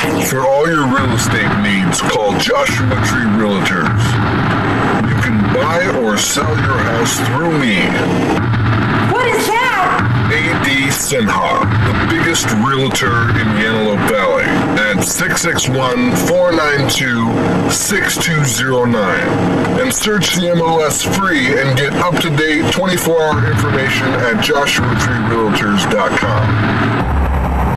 For all your real estate needs, call Joshua Tree Realtors. You can buy or sell your house through me. What is that? A.D. Sinha, the biggest realtor in the Antelope Valley, at 661-492-6209. And search the MLS free and get up-to-date 24-hour information at joshuatreerealtors.com.